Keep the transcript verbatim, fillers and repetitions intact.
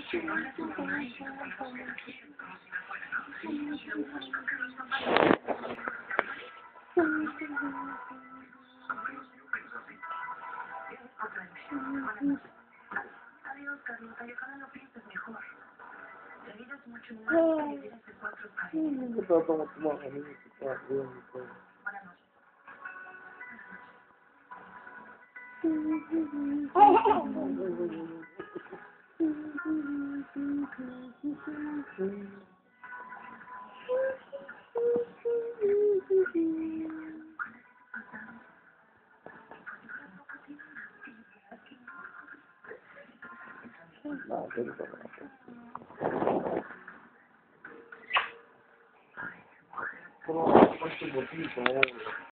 Adiós, Carlota, y ojalá lo pienses mejor. La vida es mucho más que vivir entre cuatro paredes. Buenas noches. No, pero ¿cómo? ¿Cuánto motivo?